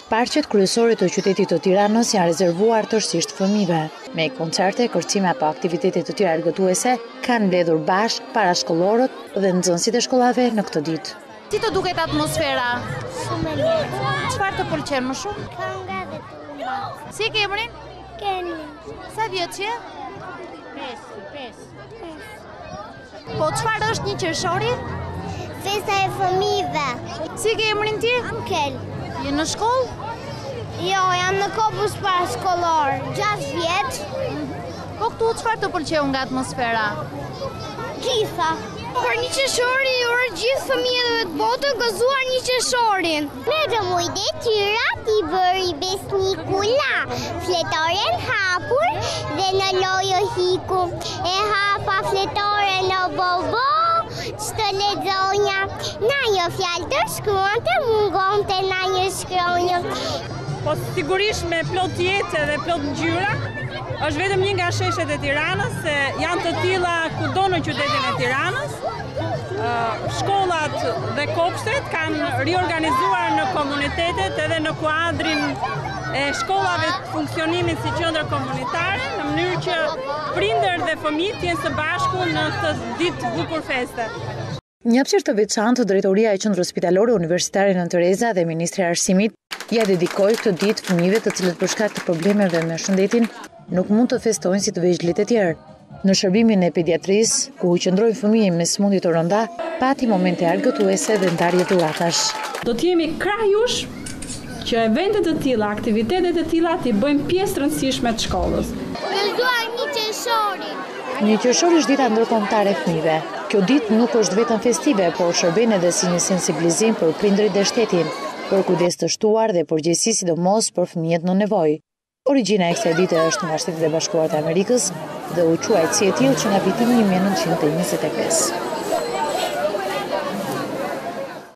Parqet kryesore të qytetit të Tiranës janë rezervuar tërësisht fëmijëve. Me koncerte, kërcime apo aktivitete të tjera argëtuese kanë mbledhur bashkë parashkollorët dhe nxënësit e shkollave në këtë ditë. Si të duket atmosfera? Shumë e mirë. Çfarë të pëlqen më shumë? Kënga dhe tumba. Si ke emrin? Keni. Sa vjeç je? 5. Po çfarë është 1 qershori? Festa e fëmijëve. Si ke emrin ti? Ankel. Je në shkollë? Jo, jam në kopus parashkollor. 6 vjeç. Po këtu çfarë të pëlqeu nga atmosfera? Gjitha. Për 1 qershori uroj gjithë fëmijëve të botën gëzuar 1 qershorin. Me rëmuj detyrat i bëri besnikula, fletoren hapur dhe në lojë hiku. E hapa fletoren në bobo, çto lexonja. Na një fjalë të shkruante, mungonte na një shkronjë. Po sigurisht me plot jetë dhe plot ngjyra, është vetëm një nga sheshet e Tiranës, se janë të tilla kudo në qytetin e Tiranës. Shkollat dhe kopshtet kanë riorganizuar në komunitetet edhe në kuadrin e shkollave të funksionimit si qendra komunitare, në mënyrë që prindër dhe fëmijët të jenë së bashku në këtë ditë bukur feste. Një hapësirë të veçantë, Drejtoria e Qendrës Spitalore Universitare Nën Tereza dhe Ministri i Arsimit ja dedikoi këtë ditë fëmijëve të cilët për shkak të problemeve me shëndetin nuk mund të festojnë si të vegjëlit e tjerë. Në shërbimin e pediatrisë, ku u qëndrojnë fëmijë me sëmundje të rënda, pati momente argëtuese dhe ndarje dhuratash. Do të jemi krah jush që eventet të tilla, aktivitetet e tilla t'i bëjmë pjesë rëndësishme të shkollës. Gëzuar 1 qershorin. 1 qershori është dita ndërkombëtare e fëmijëve. Kjo ditë nuk është vetëm festive, por shërben edhe si një sensibilizim për prindërit dhe shtetin, për kujdes të shtuar dhe përgjegjësi sidomos për fëmijët në nevojë. Origjina e kësaj dite është nga Shtetet e Bashkuara të Amerikës dhe u quajt si e tillë që nga viti 1925.